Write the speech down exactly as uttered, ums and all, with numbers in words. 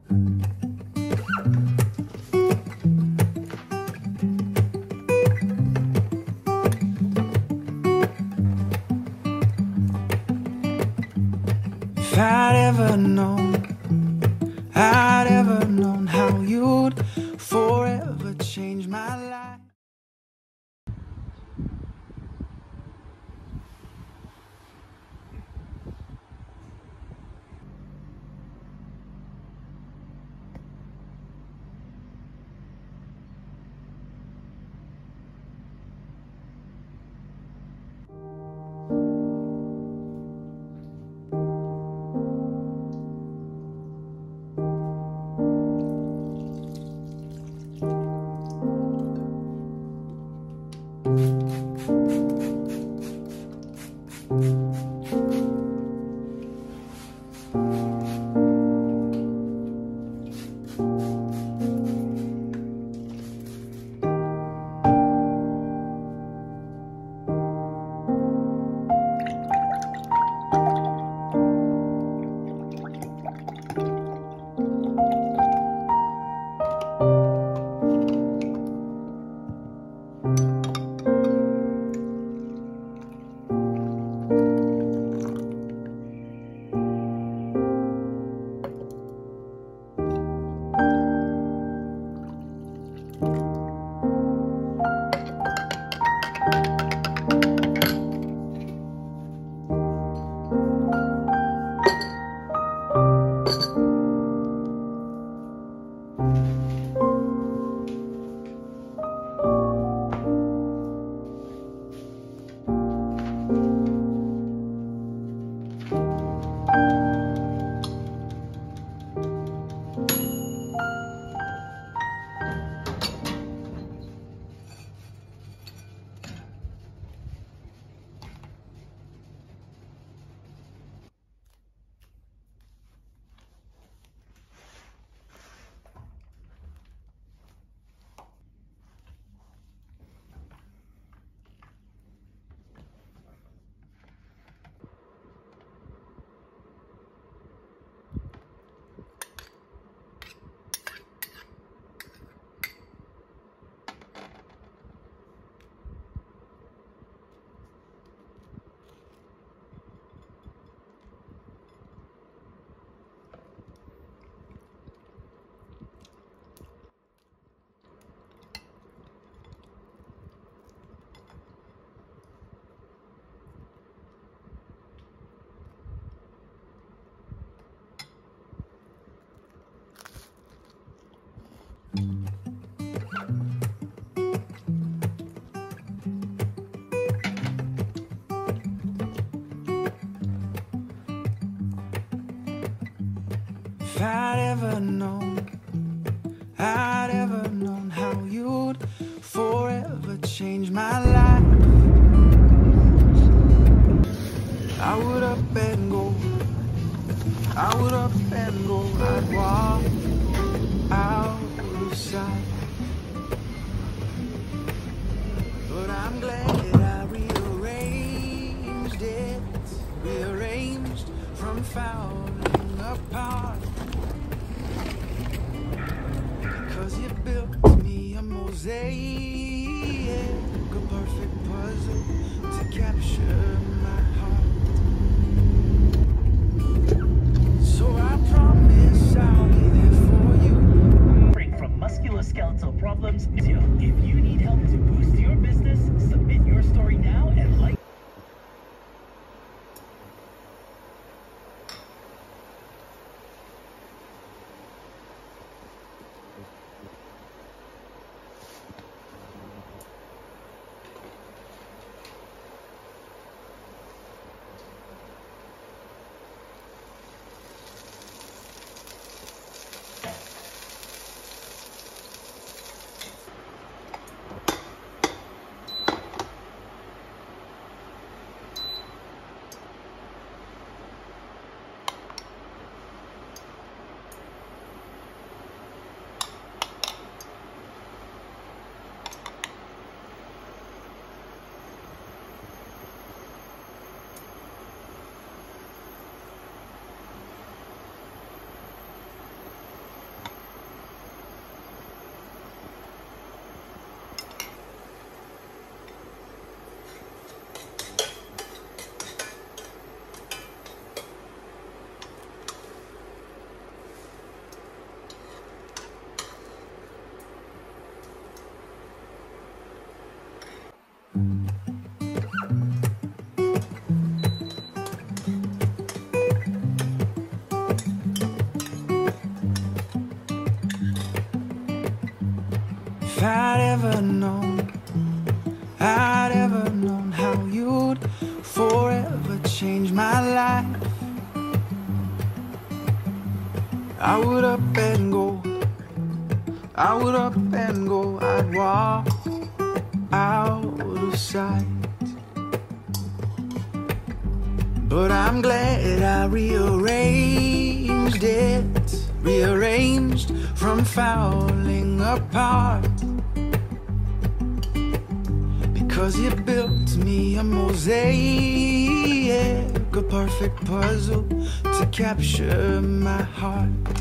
If I'd ever known, I'd ever known how you'd forever change my life. If I'd ever known, I'd ever known how you'd forever change my life, I would up and go, I would up and go, I'd walk out of sight. But I'm glad I rearranged it, rearranged from falling apart. Cause you built me a mosaic, a perfect puzzle to capture my heart. So I promise I'll be there for you. From musculoskeletal problems, if you need help to boost your business, submit your story now and like. If I'd ever known, I'd ever known how you'd forever change my life, I would up and go, I would up and go, I'd walk out of sight. But I'm glad I rearranged it, rearranged from falling apart, because you built me a mosaic, a perfect puzzle to capture my heart.